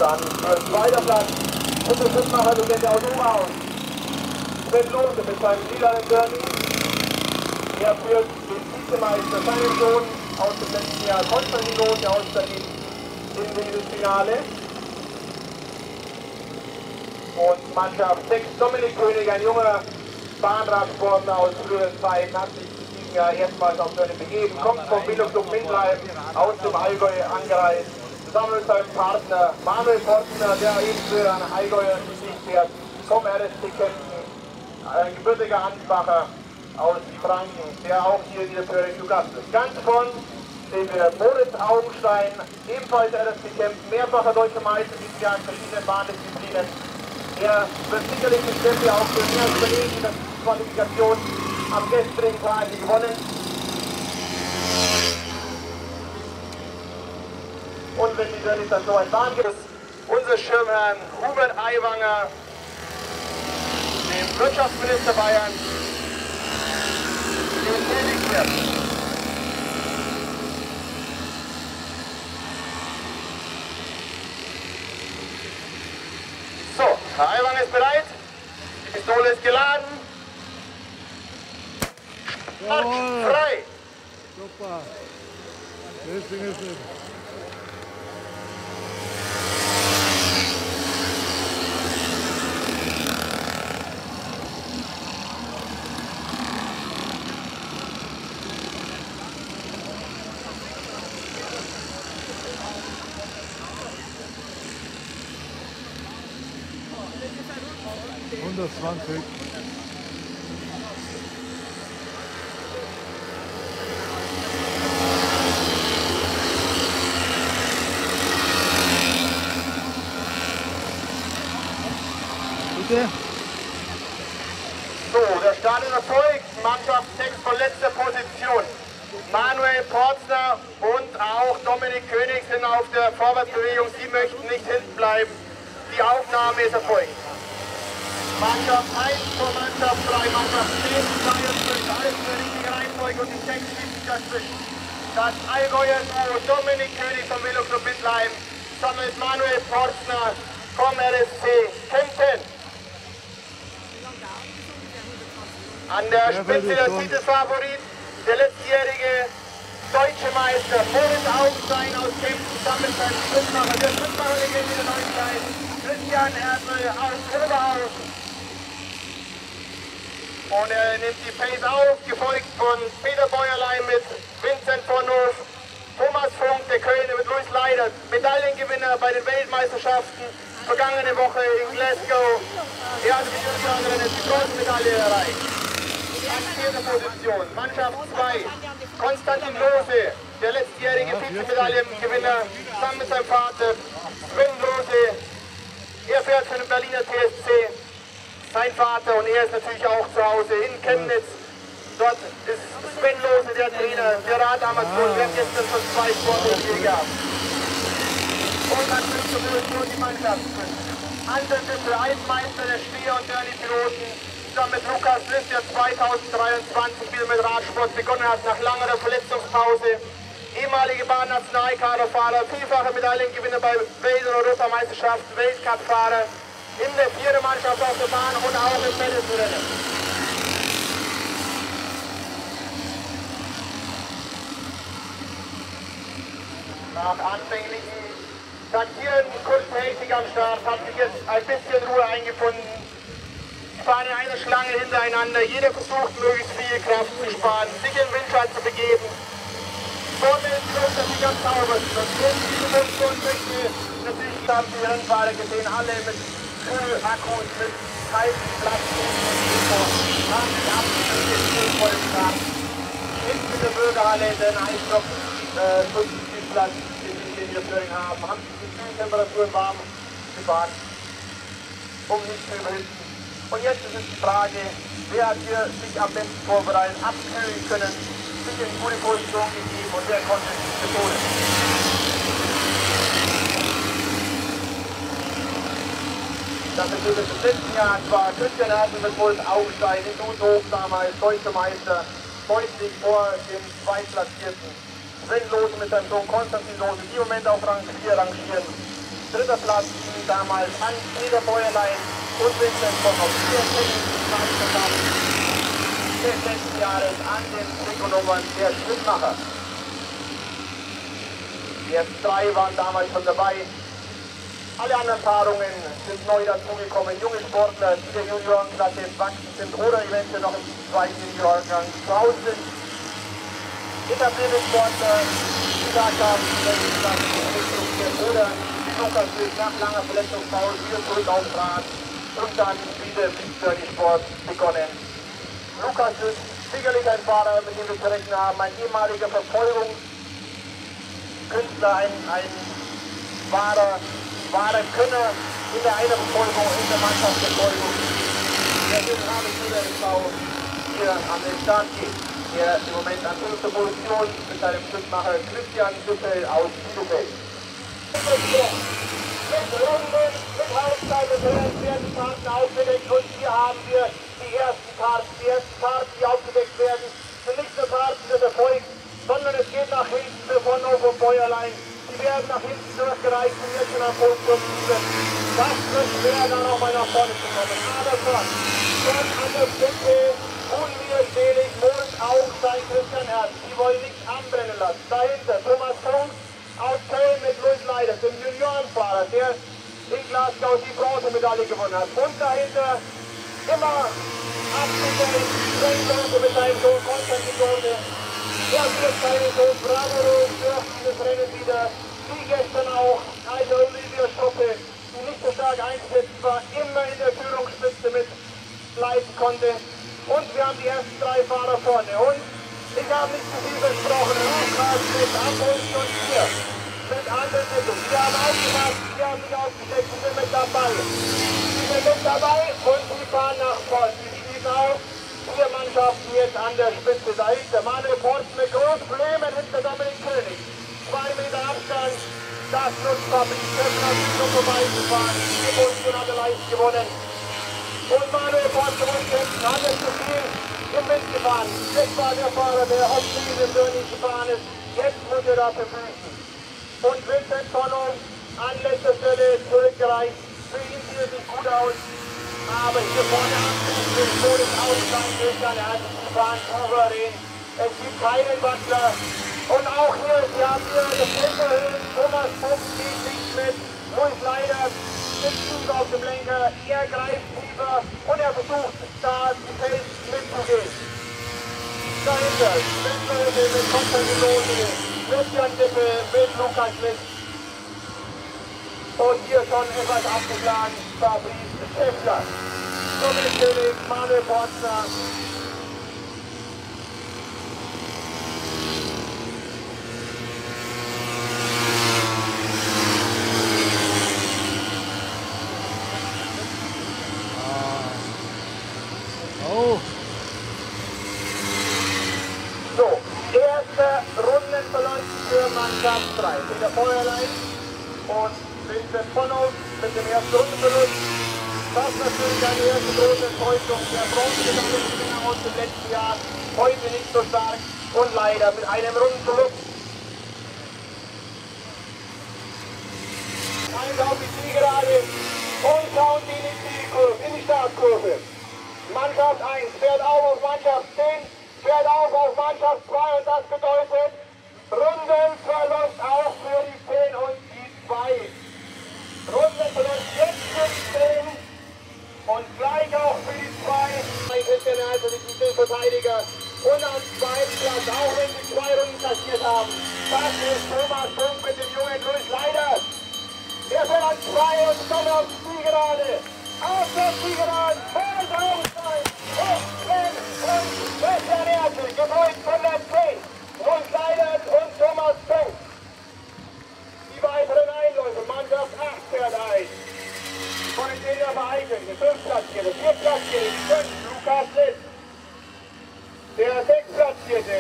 dann für den zweiten Platz unser Schrittmacher-Legende aus Oberhaus. Sven Lose mit seinem lilanen Derby. Er führt den Vizemeister, seinen Sohn aus dem letzten Jahr, Konstantin Lose aus Berlin, in dieses Finale. Und Mannschaft 6, Dominik König, ein junger Bahnradsportler aus früheren Zeiten, hat sich in diesem Jahr erstmals auf Rennen begeben, kommt vom Veloclub Mindheim aus dem Allgäu angereist, zusammen mit seinem Partner Manuel Portner, der eben für ein Allgäuer Sieg fährt, vom RSC Kempten, ein gebürtiger Ansbacher aus Franken, der auch hier in der Föhring zu Gast ist. Ganz von sehen wir Moritz Augenstein, ebenfalls RSC Kempten, mehrfacher deutscher Meister dieses Jahr in verschiedenen Bahndisziplinen. Er wird sicherlich mit Steffi auch für mehr überlegen, dass die Qualifikation am gestrigen Tag gewonnen. Und wenn die Rallye dann so ein Bahn gibt, unser Schirmherrn Hubert Aiwanger, dem Wirtschaftsminister Bayern, den tätig wird. So, Herr Aiwanger ist bereit, die Pistole ist geladen. Start frei! Super! Das Ding ist es. Bitte. So, der Start ist erfolgt. Mannschaft 6 von letzter Position. Manuel Portner und auch Dominik König sind auf der Vorwärtsbewegung. Sie möchten nicht hinten bleiben. Die Aufnahme ist erfolgt. Mannschaft 1 vor Mannschaft 3, Mannschaft 10, 22, alles in der richtigen Reihenfolge und die 6 schließt sich dazwischen. Das Allgäuer Duo Dominik König vom Veloclub Mindheim zusammen mit Manuel Portner vom RSC Kempten. An der Spitze der Titelfavorit, der letztjährige deutsche Meister Moritz Augenstein aus Kempten zusammen mit seinem Schrittmacher, der Schrittmacher-Legende der Neuzeit, Christian Erdl aus Oberhaus. Und er nimmt die Pace auf, gefolgt von Peter Bäuerlein mit Vincent von Hof, Thomas Funk, der Kölner mit Luis Leidert, Medaillengewinner bei den Weltmeisterschaften vergangene Woche in Glasgow. Er hat mit unter anderem die Bronzemedaille erreicht. An 4. Position, Mannschaft 2, Konstantin Lose, der letztjährige Vizemedaillengewinner, zusammen mit seinem Vater Sven Lose. Er fährt für den Berliner TSC. Sein Vater und er ist natürlich auch zu Hause in Chemnitz. Dort ist Sven Lose der Trainer, der Radamateur. Wir haben gestern schon 2 Sportler gehabt. Und an 5. Position die Mannschaft. Anderswitze Altmeister der Steher- und Derby-Piloten. Zusammen mit Lukas List, der 2023 wieder mit Radsport begonnen hat, nach langer Verletzungspause. Ehemalige Bahnnationalkaderfahrer, vielfache Medaillengewinner bei Welt- und Europameisterschaften, Weltcup-Fahrer. In der 4. Mannschaft auf der Bahn und auch im Medal-Rennen. Nach anfänglichen Taktieren, kurzen Hektik am Start, hat sich jetzt ein bisschen Ruhe eingefunden. Die fahren in einer Schlange hintereinander, jeder versucht möglichst viel Kraft zu sparen, sich in den Windschatten zu begeben. Vorne ist los, dass sie ganz sauber sind. Das ist diese Position möchte natürlich, haben die Rennfahrer gesehen, alle mit Akkus, mit kalten Platten und haben sich absolut voll Start. Hinten in der Bürgerhalle, den Eisstock, 50 Platz, den wir hier in Föhring haben, haben die Kühltemperaturen warm gefahren, um nicht zu überhitzen. Und jetzt ist es die Frage, wer hat hier sich am besten vorbereitet, abkühlen können, sich in gute Position gegeben und wer konnte sich betonen. Das ist übrigens im letzten Jahr zwar Christian Erdl mit Moritz Augenstein in Dushof damals deutscher Meister, deutlich vor dem Zweitplatzierten Sven Lose mit seinem Sohn Konstantin Lose, die im Moment auf Rang 4 rangieren. dritter Platz damals an Peter Bäuerlein und Vincent von Hoff. Des letzten Jahres an den Trikotnummern der Schrittmacher. Die ersten 3 waren damals schon dabei. Alle anderen Paarungen sind neu dazugekommen. Junge Sportler, die der Juniorenklasse entwachsen sind oder eventuell noch im zweiten Juniorengang zu Hause sind. Etablierte Sportler, die gesagt haben, dass sie oder Lukas wird nach langer Verletzungspause wieder zurück auf den Rad und dann wieder mit Dirty-Sport begonnen. Lukas ist sicherlich ein Fahrer, mit dem wir zu rechnen haben, ein ehemaliger Verfolgungskünstler, ein wahrer Könner in der Einerverfolgung, in der Mannschaftsverfolgung. Der gerade zu der SV hier an den Start geht, der im Moment an 5. Position mit seinem Schrittmacher Christian Düppel aus Bielefeld. Mit Runden, mit Halbzeit werden die Karten aufgedeckt und hier haben wir die ersten Karten. Die ersten Karten, die aufgedeckt werden, sind nicht nur Karten des Erfolgs, sondern es geht nach hinten für von Hoff und Bäuerlein. Die werden nach hinten durchgereicht und jetzt schon am Podium liegen. Das wird schwer, dann auch mal nach vorne zu kommen. Aber von an der Spitze, unwiderstehlich, muss auch sein Christian Ernst. Die wollen nichts anbrennen lassen. Dahinter Thomas Funk aus Köln mit Luis Leiders, dem Juniorenfahrer, der in Glasgow die Bronzemedaille gewonnen hat. Und dahinter immer abgedreht, Lose mit seinem Sohn Konstantin Lose. Der führt seinen Sohn Bravo durch dieses Rennen wieder, wie gestern auch, also Olivia Stoppe, die nicht so stark eingesetzt war, immer in der Führungsspitze mit leiten konnte. Und wir haben die ersten 3 Fahrer vorne. Und ich habe nicht zu viel versprochen, Lukas mit Ambrose und hier mit anderen Mitteln. Wir haben aufgepasst, wir haben sich ausgesteckt und sind mit dabei. Sie sind mit dabei und sie fahren nach vorne. Sie schließen auf. 4 Mannschaften jetzt an der Spitze dahinter. Manuel Porzen mit großen Problemen hinter Dominik König. 2 Meter Abstand. Das nutzt Fabrice Köppner, die schon vorbeigefahren. Die Position hat er leicht gewonnen. Und Manuel Porzen und Kämpfen hat es zu viel im Wind gefahren. Das war der Fahrer, der oft diese Dörning gefahren ist. Jetzt muss er dafür büßen. Und Vincent von Hoff an letzter Stelle zurückgereicht. Für ihn sieht es nicht gut aus. Aber hier vorne anzuführen, so das Ausgang durch seine Hand, die fahren souverän. Es gibt keinen Wackler. Und auch hier, Sie haben hier das Lenkerhöhen, Thomas Funk geht nicht mit, Luis Leiders sitzt tief auf dem Lenker, er greift tiefer und er versucht da die Fels mitzugehen. Dahinter, Lenkerhöhen mit Konstantin Lose, Christian Dippel mit Lukas List. Und hier schon etwas abgeschlagen, Fabrice Schäffler. Dominik König, Manuel Porzer. Oh. So, erster Rundenverlauf für Mannschaft 3. Peter Bäuerlein und Vincent von Hoff mit dem ersten Rundenverlust. Das ist natürlich eine erste große Enttäuschung. Der Bronzemedaillengewinner aus dem letzten Jahr, heute nicht so stark und leider mit einem Rundenverlust. Eins auf die Zielgerade und schauen die in die Startkurve. Mannschaft 1 fährt auf Mannschaft 10, fährt auf Mannschaft 2 und das bedeutet Rundenverlust auch für die 10 und die 2. Rundenverlust jetzt für die 10 und gleich auch für die 2. Christian also die Titelverteidiger und am zweiten Platz, auch wenn sie 2 Runden kassiert haben, das ist Thomas Funk mit dem jungen Luis Leiders. Er fährt an 2 und kommt auf die Zielgerade. Auf der Zielgerade, voll drauf sein. Und Christian Ertel, gefolgt von der 10. Luis Leiders und Thomas Funk. Die weiteren Einläufe, Mannschaft 8 fährt ein. Von den Senior Vereinigung, der 5 Platzierte, 4 Platzierte, 5 Lukas List. Der 6 Platzierte.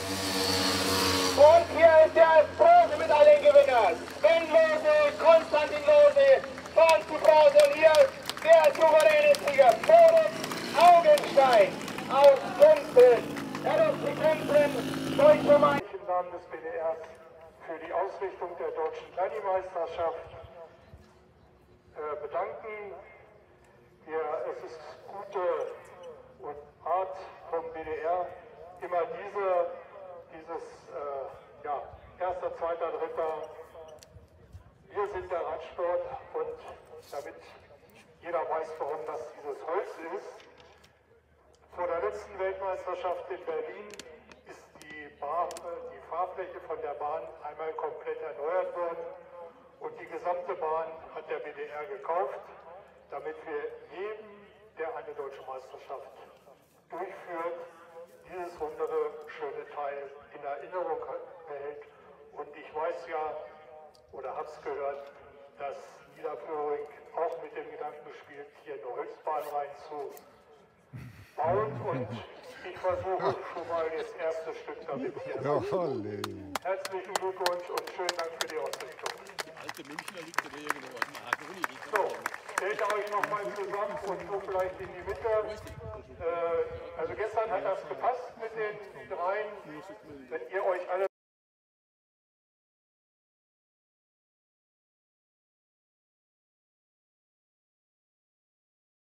Und hier ist der Bronzemedaillengewinner. Sven Lose, Konstantin Lose, von die Bronze. Und hier der souveräne Sieger, Boris Augenstein aus Kempten. RSC Kempten, Deutsche Meisterschaft. Im Namen des BDRs für die Ausrichtung der Deutschen Rallye-Meisterschaft bedanken. Es ist gute und Art vom BDR, immer dieses erster, zweiter, dritter, wir sind der Radsport, und damit jeder weiß, warum das dieses Holz ist. Vor der letzten Weltmeisterschaft in Berlin ist die Fahrfläche von der Bahn einmal komplett erneuert worden, und die gesamte Bahn hat der BDR gekauft, damit wir jedem, der eine deutsche Meisterschaft durchführt, dieses schöne Teil in Erinnerung behält. Und ich weiß ja, oder habe es gehört, dass Niederföhring auch mit dem Gedanken spielt, hier eine Holzbahn reinzubauen. Und ich versuche schon mal das erste Stück damit hier. Herzlichen Glückwunsch und schönen Dank für die Ausrichtung. So, stellt euch nochmal zusammen und so vielleicht in die Mitte. Also gestern hat das gepasst mit den dreien. Wenn ihr euch alle